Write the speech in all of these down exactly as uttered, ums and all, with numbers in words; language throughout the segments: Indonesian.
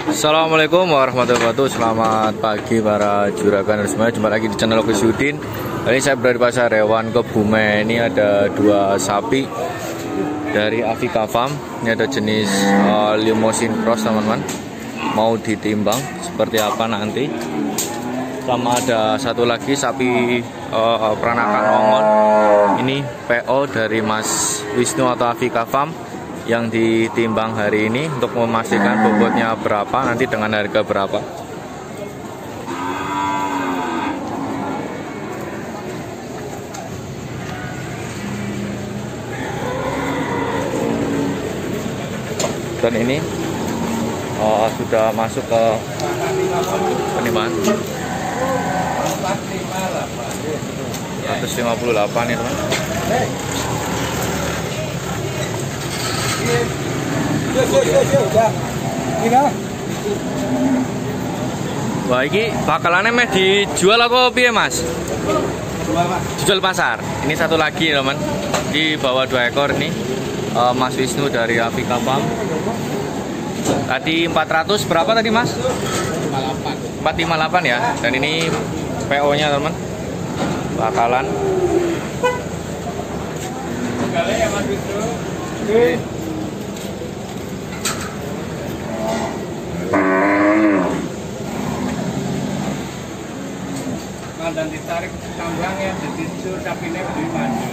Assalamualaikum warahmatullahi wabarakatuh. Selamat pagi para juragan semuanya. Jumpa lagi di channel Gus Yudin. Hari ini saya berada di pasar hewan Kebumen. Ini ada dua sapi dari Afrika Farm. Ini ada jenis uh, Limousin Cross, teman-teman. Mau ditimbang seperti apa nanti. Sama ada satu lagi sapi uh, peranakan Ongol. Ini P O dari Mas Wisnu atau Afrika Farm yang ditimbang hari ini untuk memastikan bobotnya berapa, nanti dengan harga berapa. Dan ini oh, sudah masuk ke penimbangan seratus lima puluh delapan ya, teman. Wah, ini bakalannya meh dijual apa piye, Mas? Dijual pasar. Ini satu lagi, teman. Di bawah dua ekor nih. Uh, Mas Wisnu dari Afrika Farm. Tadi empat ratus berapa tadi, Mas? empat lima delapan ya. Dan ini P O-nya, teman. Bakalan. Dan ditarik tambangnya jadi sur tapi ini lebih maju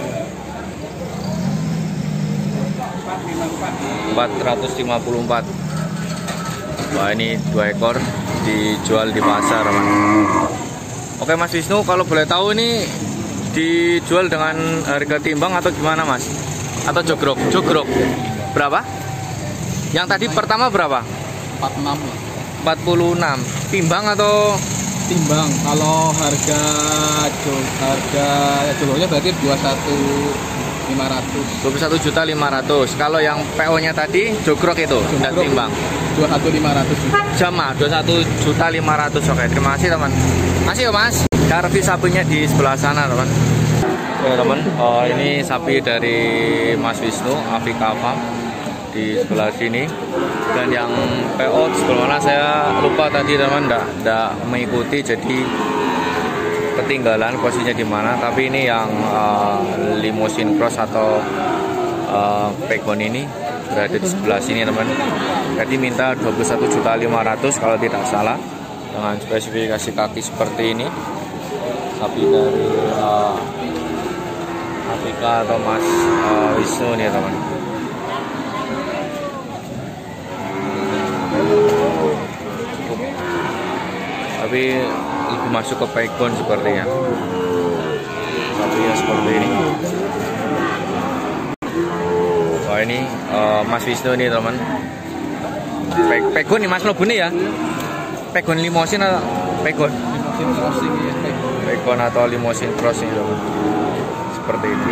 empat ratus lima puluh empat. Wah, ini dua ekor dijual di pasar, teman. Oke, Mas Wisnu, kalau boleh tahu ini dijual dengan harga timbang atau gimana, Mas? Atau jogrok? Jogrok berapa? Yang tadi pertama berapa? empat puluh enam. empat puluh enam. Timbang atau timbang? Kalau harga harga jogroknya berarti dua puluh satu lima ratus. dua puluh satu juta lima ratus. Kalau yang P O-nya tadi jogrok itu tidak timbang. dua puluh satu lima ratus. Sama dua puluh satu juta lima ratus. Oke, terima kasih, teman. Masih ya, Mas. Karvi sapinya di sebelah sana, teman. Oke, teman. Oh, ini sapi dari Mas Wisnu Afrika Farm di sebelah sini. Dan yang P O di sebelah mana saya lupa tadi, teman. Enggak enggak mengikuti, jadi ketinggalan posisinya di mana. Tapi ini yang uh, Limousin Cross atau uh, Pegon ini berada di sebelah sini, teman. Jadi minta dua puluh satu juta lima ratus kalau tidak salah, dengan spesifikasi kaki seperti ini. Sapi dari uh, Afrika atau Mas uh, Wisnu nih, teman. Cukup. Tapi lebih masuk ke Pegon sepertinya. Sapinya seperti ini. Wah, ini uh, Mas Wisnu nih, teman. Pe Pegon nih, Mas Lobune ya. Pegon Limousin atau Pegon? Limousin crossing ya. Pegon atau Limousin Cross ini, teman. Seperti ini.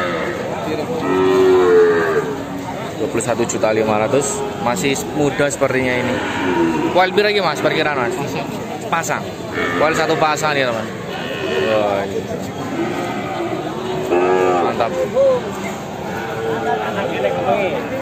dua puluh satu juta lima ratus. Masih muda sepertinya ini. Kual bir lagi, Mas, perkiraan, Mas? Pasang. Kual satu pasang ya, teman. Wah, gitu. Mantap.